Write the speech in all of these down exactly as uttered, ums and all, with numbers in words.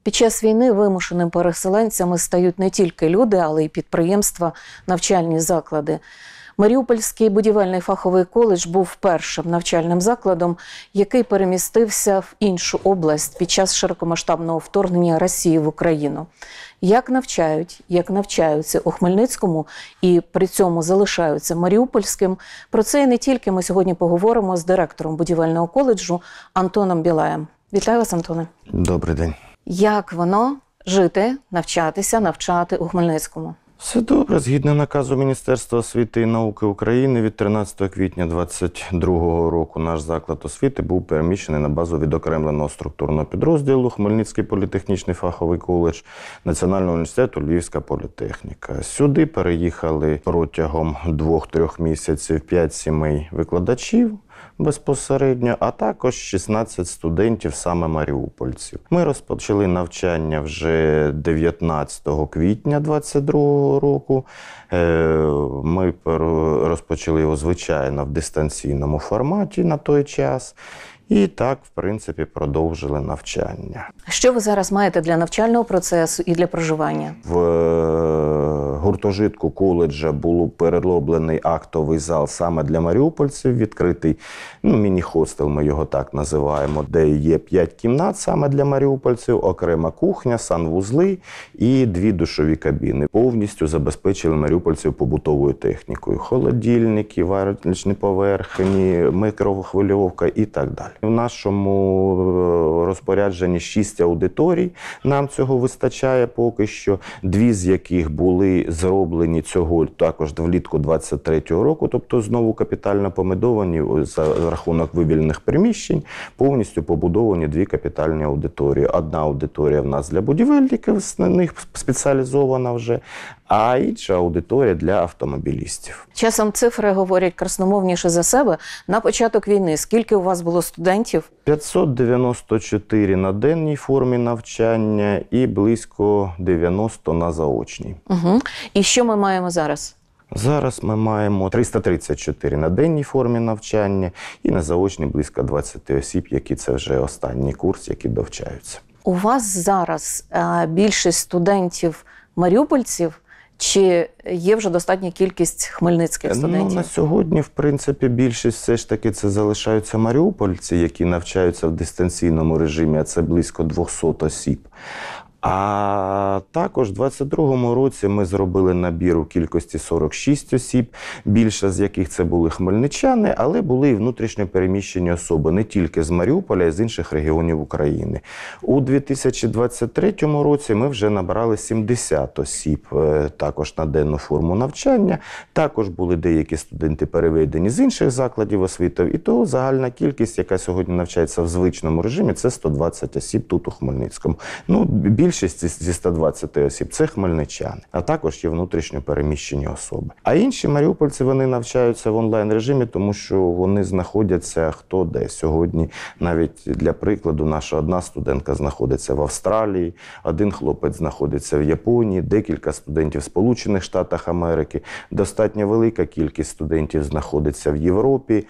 Під час війни вимушеними переселенцями стають не тільки люди, але й підприємства, навчальні заклади. Маріупольський будівельний фаховий коледж був першим навчальним закладом, який перемістився в іншу область під час широкомасштабного вторгнення Росії в Україну. Як навчають, як навчаються у Хмельницькому і при цьому залишаються маріупольським, про це і не тільки ми сьогодні поговоримо з директором будівельного коледжу Антоном Білаєм. Вітаю вас, Антоне. Добрий день. Як воно жити, навчатися, навчати у Хмельницькому? Все добре. Згідно наказу Міністерства освіти і науки України від тринадцятого квітня двадцять другого року наш заклад освіти був переміщений на базу відокремленого структурного підрозділу Хмельницький політехнічний фаховий коледж Національного університету Львівська політехніка. Сюди переїхали протягом двох-трьох місяців п'ять сімей викладачів безпосередньо, а також шістнадцять студентів, саме маріупольців. Ми розпочали навчання вже дев'ятнадцятого квітня двадцять другого року. Ми розпочали його, звичайно, в дистанційному форматі на той час. І так, в принципі, продовжили навчання. Що ви зараз маєте для навчального процесу і для проживання? В гуртожитку коледжа був перероблений актовий зал саме для маріупольців, відкритий, ну, міні-хостел, ми його так називаємо, де є п'ять кімнат саме для маріупольців, окрема кухня, санвузли і дві душові кабіни. Повністю забезпечили маріупольців побутовою технікою. Холодильники, варочні поверхні, мікрохвильовка і так далі. В нашому розпорядженні шість аудиторій, нам цього вистачає поки що, дві з яких були зроблені цього також влітку двадцять третього року, тобто знову капітально побудовані за рахунок вивільних приміщень, повністю побудовані дві капітальні аудиторії. Одна аудиторія в нас для будівельників, на них спеціалізована вже, а інша аудиторія для автомобілістів. Часом цифри говорять красномовніше за себе. На початок війни скільки у вас було студентів? п'ятсот дев'яносто чотири на денній формі навчання і близько дев'яносто на заочній. Угу. І що ми маємо зараз? Зараз ми маємо триста тридцять чотири на денній формі навчання і на заочній близько двадцять осіб, які це вже останній курс, які довчаються. У вас зараз а, більшість студентів маріупольців, чи є вже достатня кількість хмельницьких студентів? Ну, на сьогодні, в принципі, більшість все ж таки це залишаються маріупольці, які навчаються в дистанційному режимі, а це близько двісті осіб. А також в двадцять другому році ми зробили набір у кількості сорок шість осіб, більше з яких це були хмельничани, але були і внутрішньо переміщені особи, не тільки з Маріуполя, а й з інших регіонів України. У дві тисячі двадцять третьому році ми вже набрали сімдесят осіб також на денну форму навчання. Також були деякі студенти переведені з інших закладів освіти. І то загальна кількість, яка сьогодні навчається в звичному режимі, це сто двадцять осіб тут у Хмельницькому. Ну, більшість зі ста двадцяти осіб – це хмельничани, а також є внутрішньо переміщені особи. А інші маріупольці, вони навчаються в онлайн-режимі, тому що вони знаходяться хто де. Сьогодні, навіть для прикладу, наша одна студентка знаходиться в Австралії, один хлопець знаходиться в Японії, декілька студентів в Сполучених Штатах Америки, достатньо велика кількість студентів знаходиться в Європі.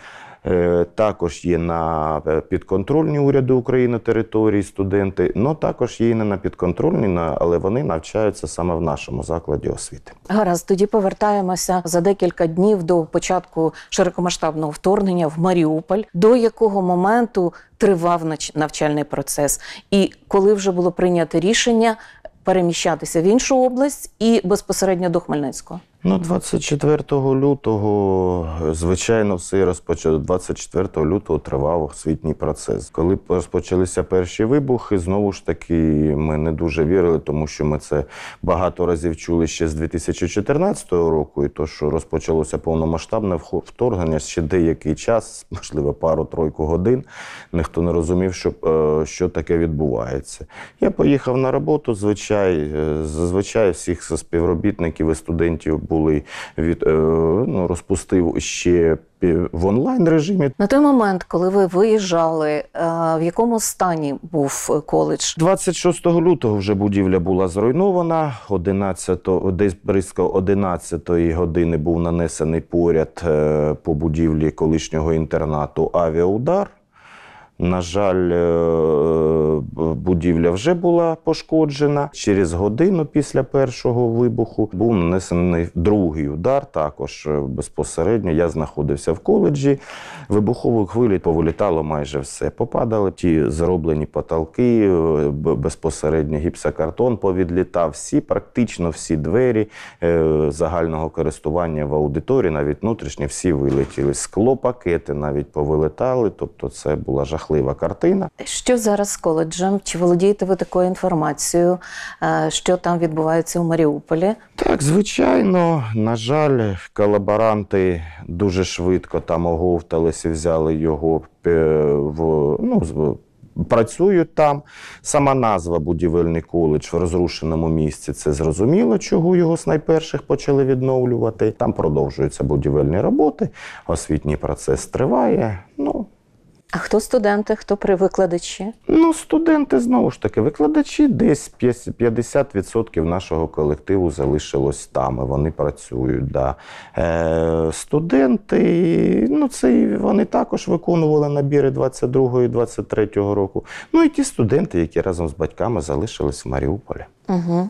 Також є на підконтрольній уряду України території студенти, але також є і не на підконтрольній, але вони навчаються саме в нашому закладі освіти. Гаразд, тоді повертаємося за декілька днів до початку широкомасштабного вторгнення в Маріуполь. До якого моменту тривав навчальний процес? І коли вже було прийнято рішення переміщатися в іншу область і безпосередньо до Хмельницького? Ну, двадцять четвертого лютого, звичайно, все розпочало. двадцять четвертого лютого тривав освітній процес. Коли розпочалися перші вибухи, знову ж таки, ми не дуже вірили, тому що ми це багато разів чули ще з дві тисячі чотирнадцятого року, і то, що розпочалося повномасштабне вторгнення, ще деякий час, можливо, пару-тройку годин, ніхто не розумів, що, що таке відбувається. Я поїхав на роботу, звичай, зазвичай всіх співробітників і студентів були від, ну, розпустив ще в онлайн-режимі. На той момент, коли ви виїжджали, в якому стані був коледж? двадцять шостого лютого вже будівля була зруйнована. одинадцятого, десь близько одинадцятої години був нанесений поряд по будівлі колишнього інтернату авіаудар. На жаль, е, будівля вже була пошкоджена. Через годину після першого вибуху був нанесений другий удар, також е, безпосередньо. Я знаходився в коледжі. Вибухових хвилі повилітало майже все. Попадали ті зроблені потолки, е, б- безпосередньо гіпсокартон повідлітав, всі, практично всі двері е, загального користування в аудиторії, навіть внутрішні, всі вилетіли. Склопакети навіть повилетали, тобто це була жахлива картина. Що зараз з коледжем? Чи володієте ви такою інформацією, е, що там відбувається у Маріуполі? Так, звичайно, на жаль, колаборанти дуже швидко там оговтались і взяли його е, в, ну, з- працюють там. Сама назва «Будівельний коледж» в розрушеному місці, це зрозуміло, чого його з найперших почали відновлювати. Там продовжуються будівельні роботи, освітній процес триває. Ну, А хто студенти, хто при викладачі? Ну, студенти, знову ж таки, викладачі, десь п'ятдесят відсотків нашого колективу залишилось там, і вони працюють. Да. Е, студенти, ну, це і вони також виконували набіри двадцять другого і двадцять третього року. Ну, і ті студенти, які разом з батьками залишились в Маріуполі. Угу.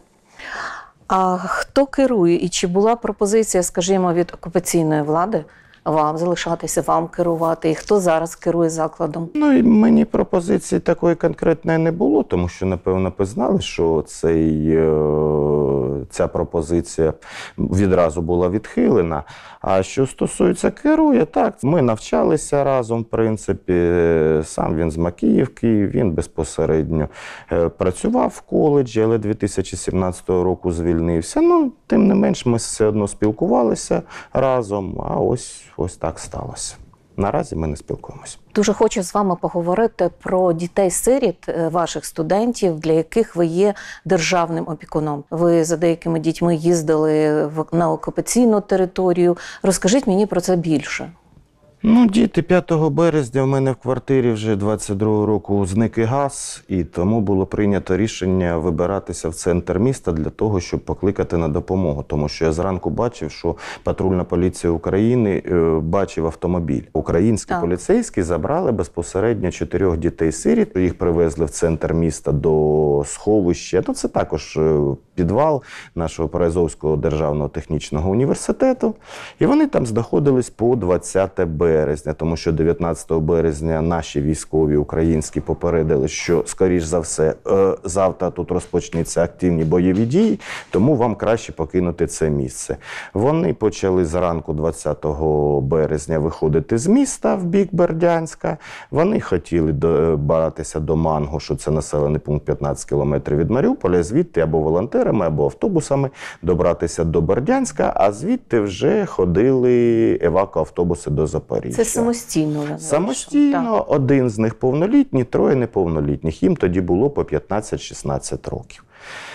А хто керує? І чи була пропозиція, скажімо, від окупаційної влади вам залишатися, вам керувати? І хто зараз керує закладом? Ну, і мені пропозиції такої конкретної не було, тому що, напевно, признали, що цей, е, ця пропозиція відразу була відхилена. А що стосується керує, так, ми навчалися разом, в принципі, сам він з Макіївки, він безпосередньо е, працював в коледжі, але дві тисячі сімнадцятого року звільнився. Ну, тим не менш, ми все одно спілкувалися разом, а ось, ось так сталося. Наразі ми не спілкуємося. Дуже хочу з вами поговорити про дітей-сиріт, е, ваших студентів, для яких ви є державним опікуном. Ви за деякими дітьми їздили в- на окупаційну територію. Розкажіть мені про це більше. Ну, діти, п'ятого березня в мене в квартирі вже двадцять другого року зник і газ, і тому було прийнято рішення вибиратися в центр міста для того, щоб покликати на допомогу. Тому що я зранку бачив, що патрульна поліція України е, бачив автомобіль. Українські Так. поліцейські забрали безпосередньо чотирьох дітей-сиріт. Їх привезли в центр міста до сховища. Ну, це також е, підвал нашого Приазовського державного технічного університету. І вони там знаходились по двадцяте березня, тому що дев'ятнадцятого березня наші військові українські попередили, що, скоріш за все, е, завтра тут розпочнуться активні бойові дії, тому вам краще покинути це місце. Вони почали зранку двадцятого березня виходити з міста в бік Бердянська. Вони хотіли добиратися до Мангу, що це населений пункт п'ятнадцять кілометрів від Маріуполя, звідти або волонтерами, або автобусами добратися до Бердянська, а звідти вже ходили евакоавтобуси до Запоріжжя. Це самостійно. вони Самостійно, вийшли. один з них повнолітній, троє неповнолітніх. Їм тоді було по п'ятнадцять-шістнадцять років.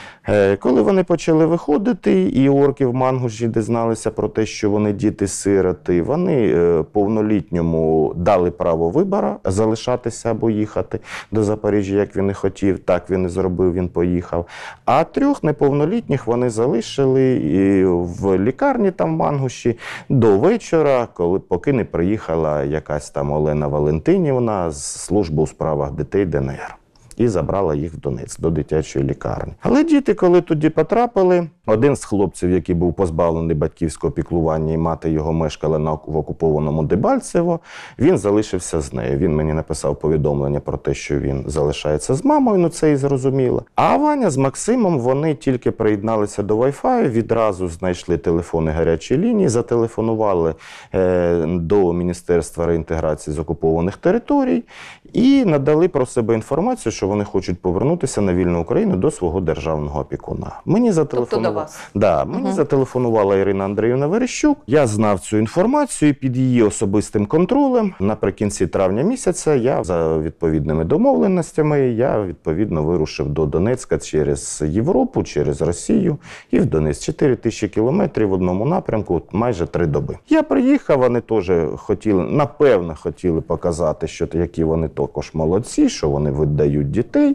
Е, Коли вони почали виходити, і орки в Мангуші дізналися про те, що вони діти-сироти, вони е, повнолітньому дали право вибору залишатися або їхати до Запоріжжя, як він і хотів, так він і зробив, він поїхав. А трьох неповнолітніх вони залишили і в лікарні там в Мангуші до вечора, коли поки не приїхала якась там Олена Валентинівна з служби у справах дітей Д Н Р. І забрала їх в Донецьк до дитячої лікарні. Але діти, коли туди потрапили, один з хлопців, який був позбавлений батьківського піклування, і мати його мешкала на в окупованому Дебальцево, він залишився з нею. Він мені написав повідомлення про те, що він залишається з мамою, ну це і зрозуміло. А Ваня з Максимом, вони тільки приєдналися до Wi-Fi, відразу знайшли телефони гарячої лінії, зателефонували е, до Міністерства реінтеграції з окупованих територій і надали про себе інформацію, що вони хочуть повернутися на вільну Україну до свого державного опікуна. Мені зателефонували. Тобто до вас? Да, мені Угу. зателефонувала Ірина Андріївна Верещук. Я знав цю інформацію під її особистим контролем. Наприкінці травня місяця я за відповідними домовленостями я відповідно вирушив до Донецька через Європу, через Росію і в Донецьк. чотири тисячі кілометрів в одному напрямку, майже три доби. Я приїхав, вони теж хотіли, напевно, хотіли показати, що які вони також молодці, що вони видають дітей.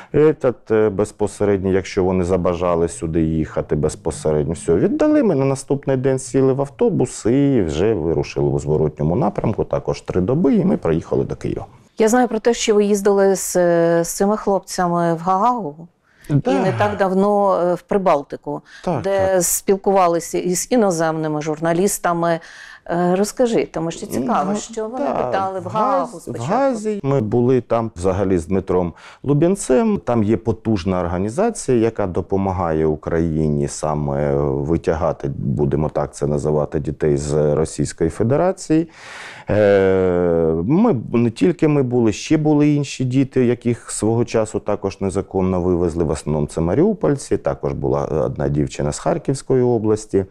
Этот, безпосередньо, якщо вони забажали сюди їхати безпосередньо, все, віддали. Ми на наступний день сіли в автобус і вже вирушили у зворотньому напрямку, також три доби, і ми приїхали до Києва. Я знаю про те, що ви їздили з, з цими хлопцями в Гаагу. Да. І не так давно е, в Прибалтику, Так, де так. спілкувалися із іноземними журналістами. Е, Розкажи, тому що цікаво, Ну, що вони да, питали в в Гаагу Газ- спочатку. В Газі ми були там взагалі з Дмитром Лубінцем. Там є потужна організація, яка допомагає Україні саме витягати, будемо так це називати, дітей з Російської Федерації. Е, Ми не тільки ми були, ще були інші діти, яких свого часу також незаконно вивезли. В основному це маріупольці, також була одна дівчина з Харківської області.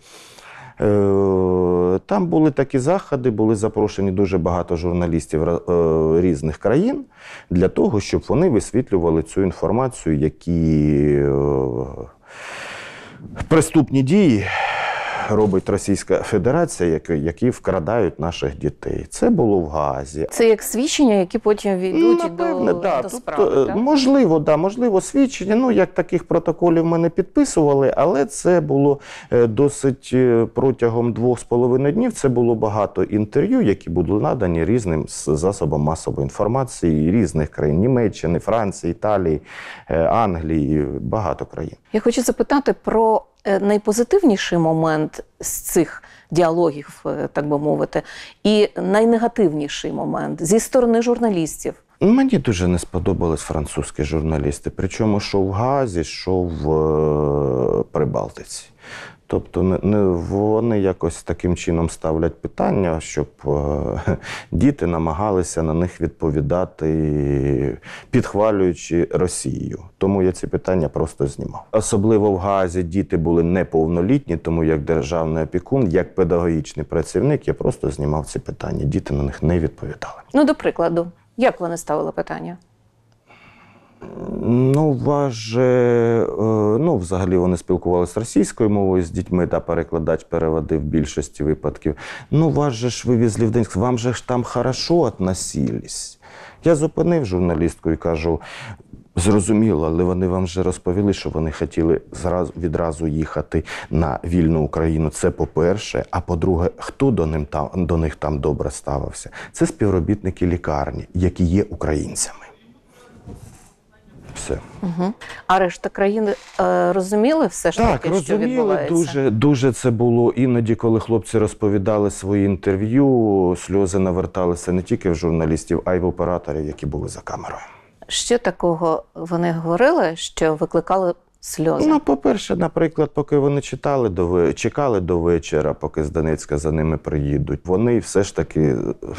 Е, Там були такі заходи, були запрошені дуже багато журналістів е, різних країн для того, щоб вони висвітлювали цю інформацію, які е, преступні дії робить Російська Федерація, які, які вкрадають наших дітей. Це було в Гаазі. Це як свідчення, які потім війдуть Напевне, до, да. до Тут, справи, е, так? можливо, да, можливо, свідчення. Ну, як таких протоколів ми не підписували, але це було е, досить е, протягом двох з половиною днів. Це було багато інтерв'ю, які були надані різним з- засобам масової інформації різних країн: Німеччини, Франції, Італії, е, Англії, багато країн. Я хочу запитати про е, найпозитивніший момент з цих діалогів, е, так би мовити, і найнегативніший момент зі сторони журналістів. Мені дуже не сподобались французькі журналісти, причому що в Гаазі, що в е, Прибалтиці. Тобто не, не, вони якось таким чином ставлять питання, щоб е, діти намагалися на них відповідати, підхвалюючи Росію. Тому я ці питання просто знімав. Особливо в Гаазі діти були неповнолітні, тому як державний опікун, як педагогічний працівник, я просто знімав ці питання. Діти на них не відповідали. Ну, до прикладу, як вони ставили питання? Ну, вас же, е, ну, взагалі вони спілкувалися російською мовою з дітьми, та перекладач переводив в більшості випадків. Ну, вас же ж вивезли в Донецьк, вам же ж там хорошо относились. Я зупинив журналістку і кажу: зрозуміло, але вони вам вже розповіли, що вони хотіли зразу, відразу їхати на вільну Україну. Це по-перше. А по-друге, хто до, ним там, до них там добре ставився? Це співробітники лікарні, які є українцями. Все. Угу. А решта країн е, розуміли все ж Так, таки, що розуміли, відбувається? дуже, дуже це було. Іноді, коли хлопці розповідали свої інтерв'ю, сльози наверталися не тільки в журналістів, а й в операторів, які були за камерою. Що такого вони говорили, що викликали сльози? Ну, по-перше, наприклад, поки вони читали до ве- чекали до вечора, поки з Донецька за ними приїдуть, вони все ж таки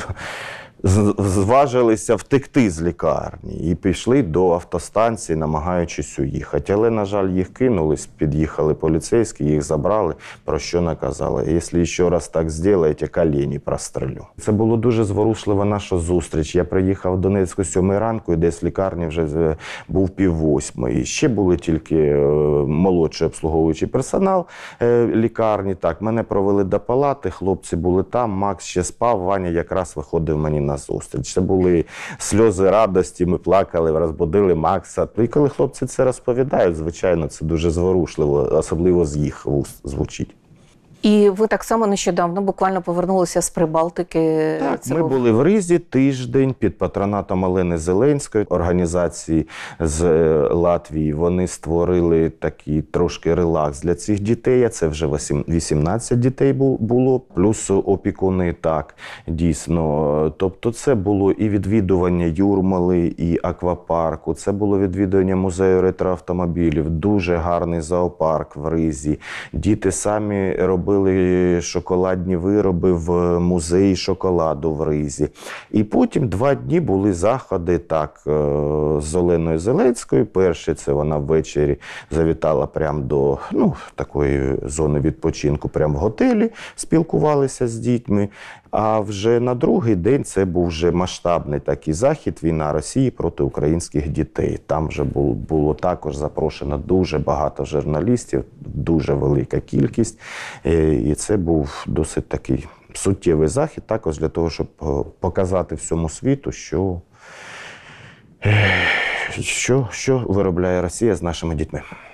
з- зважилися втекти з лікарні і пішли до автостанції, намагаючись уїхати. Але, на жаль, їх кинулись, під'їхали поліцейські, їх забрали, про що наказали: якщо ще раз так зробите, колені прострелю. Це було дуже зворушлива наша зустріч. Я приїхав в Донецьк о сьомій ранку, і десь в лікарні вже е, був пів восьмої. Ще були тільки е, молодший обслуговуючий персонал е, лікарні. Так, мене провели до палати, хлопці були там, Макс ще спав, Ваня якраз виходив мені на зустріч. Це були сльози радості, ми плакали, розбудили Макса. І коли хлопці це розповідають, звичайно, це дуже зворушливо, особливо з їх вуст звучить. І ви так само нещодавно буквально повернулися з Прибалтики. Так, Це ми був- були в Ризі тиждень під патронатом Олени Зеленської, організації з е, Латвії. Вони створили такий трошки релакс для цих дітей. А це вже вісім- вісімнадцять дітей бу- було, плюс опікуни, так, дійсно. Тобто це було і відвідування Юрмали, і аквапарку, це було відвідування музею ретроавтомобілів, дуже гарний зоопарк в Ризі. Діти самі робили шоколадні вироби в музеї шоколаду в Ризі. І потім два дні були заходи так, е, з Оленою Зеленською. Перший — це вона ввечері завітала прямо до ну, такої зони відпочинку, прямо в готелі, спілкувалися з дітьми. А вже на другий день це був вже масштабний такий захід — війна Росії проти українських дітей. Там вже було, було також запрошено дуже багато журналістів, дуже велика кількість. Е, І це був досить такий суттєвий захід, також для того, щоб е, показати всьому світу, що, е, що, що виробляє Росія з нашими дітьми.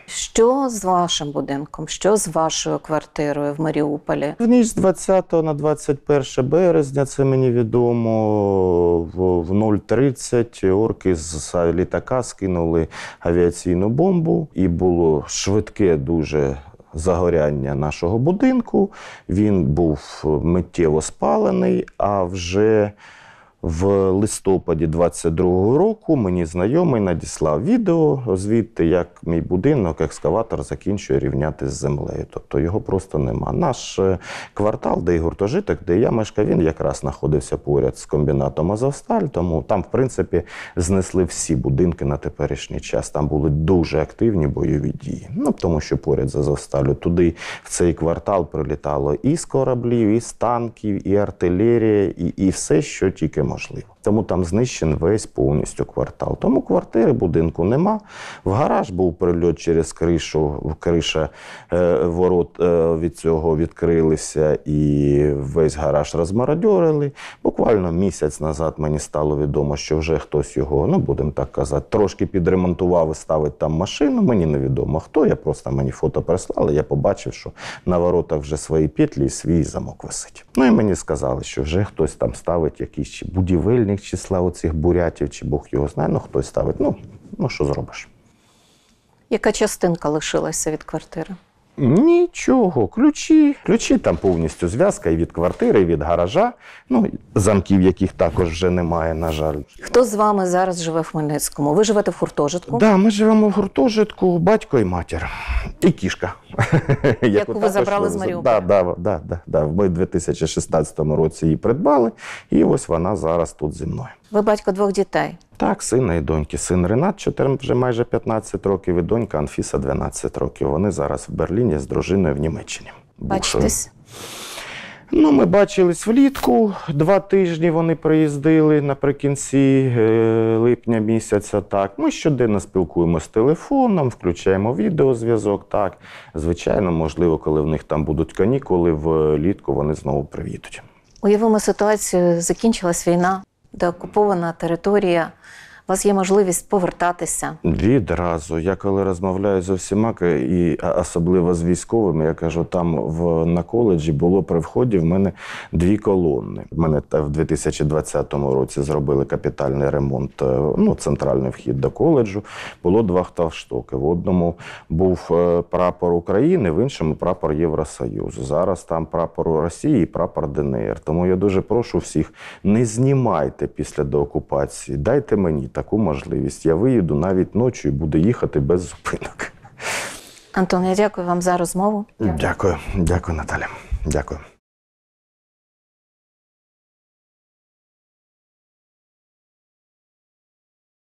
Що з вашим будинком? Що з вашою квартирою в Маріуполі? В ніч з двадцятого на двадцять перше березня, це мені відомо, в в нуль тридцять орки з літака скинули авіаційну бомбу, і було швидке дуже загоряння нашого будинку. Він був миттєво спалений, а вже в листопаді двадцять другого року мені знайомий надіслав відео звідти, як мій будинок, екскаватор закінчує рівняти з землею. Тобто його просто нема. Наш е, квартал, де і гуртожиток, де я мешкав, він якраз знаходився поряд з комбінатом «Азовсталь», тому там, в принципі, знесли всі будинки на теперішній час. Там були дуже активні бойові дії. Ну, тому що поряд з «Азовсталю» туди, в цей квартал, прилітало і з кораблів, і з танків, і артилерія, і, і все, що тільки можливо. Тому там знищений весь повністю квартал. Тому квартири, будинку нема. В гараж був прильот через кришу, криша е, ворот е, від цього відкрилися і весь гараж розмародьорили. Буквально місяць назад мені стало відомо, що вже хтось його, ну будемо так казати, трошки підремонтував і ставить там машину. Мені невідомо хто, я просто мені фото прислали, я побачив, що на воротах вже свої петлі і свій замок висить. Ну і мені сказали, що вже хтось там ставить якийсь чи будівельник числа оцих бурятів, чи Бог його знає, ну хтось ставить. Ну, ну що зробиш? Яка частинка лишилася від квартири? Нічого, ключі. Ключі там повністю зв'язка і від квартири, і від гаража. Ну, замків, яких також вже немає, на жаль. Хто з вами зараз живе в Хмельницькому? Ви живете в гуртожитку? Да, ми живемо в гуртожитку, батько і матір. І кішка. Яку ви забрали з Маріуполя? Да, да, да, да, да. Ми в дві тисячі шістнадцятому році її придбали, і ось вона зараз тут зі мною. Ви батько двох дітей. Так, сина і доньки. Син Ренат, чотири, вже майже п'ятнадцять років, і донька Анфіса, дванадцять років. Вони зараз в Берліні з дружиною в Німеччині. Бачитесь? Ну, ми бачились влітку, два тижні вони приїздили наприкінці е, липня місяця, так. Ми щоденно спілкуємося телефоном, включаємо відеозв'язок, так. Звичайно, можливо, коли в них там будуть канікули, влітку вони знову приїдуть. Уявимо ситуацію, закінчилась війна, деокупована територія. У вас є можливість повертатися. Відразу. Я коли розмовляю з усіма, і особливо з військовими, я кажу, там в, на коледжі було при вході в мене дві колони. В мене в дві тисячі двадцятому році зробили капітальний ремонт, ну, центральний вхід до коледжу. Було два флагштоки. В одному був прапор України, в іншому прапор Євросоюзу. Зараз там прапор Росії і прапор ДНР. Тому я дуже прошу всіх, не знімайте після деокупації, дайте мені таку можливість. Я виїду навіть ночі і буду їхати без зупинок. Антон, я дякую вам за розмову. Дякую. Дякую, Наталя. Дякую.